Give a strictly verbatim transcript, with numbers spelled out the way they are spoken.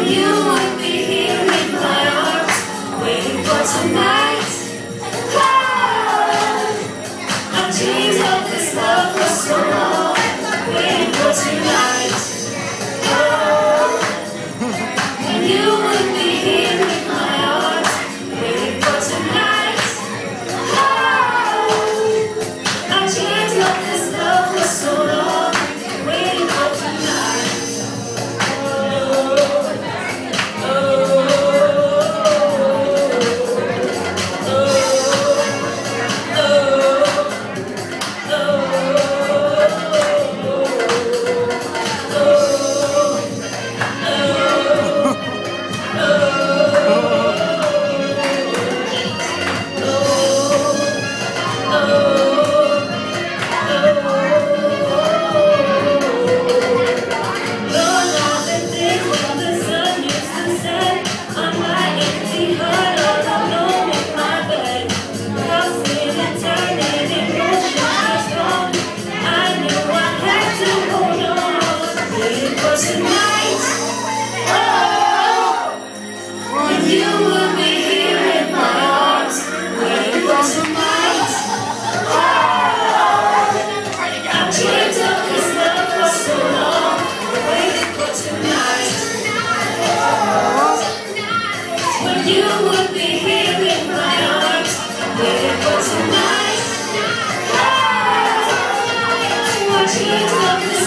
you would be here in my arms, waiting for tonight. Oh, I've dreamed of this love for so long, waiting for tonight. Oh, and you would be here in my arms, waiting for tonight. Oh, I've dreamed of this love for so long, waiting for tonight. Tonight, oh, when you will be here in my arms, waiting for tonight. Oh, I've dreamed of this love for so long, waiting for tonight. Oh, when you will be here in my arms, waiting for tonight. Oh, I've dreamed of this